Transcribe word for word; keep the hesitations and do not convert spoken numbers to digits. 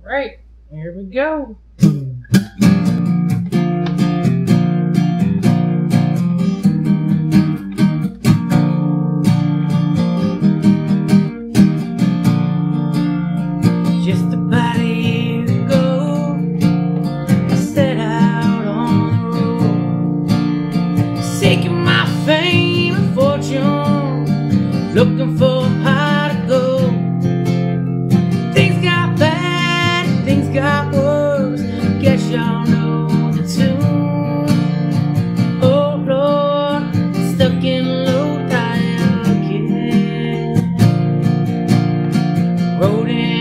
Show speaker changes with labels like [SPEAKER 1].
[SPEAKER 1] Right, here we go. Just about a year ago, I set out on the road, seeking my fame and fortune, looking for a pot of gold. Things got bad, things got worse, guess y'all know the tune. Oh Lord, stuck in Lodi again. Rode in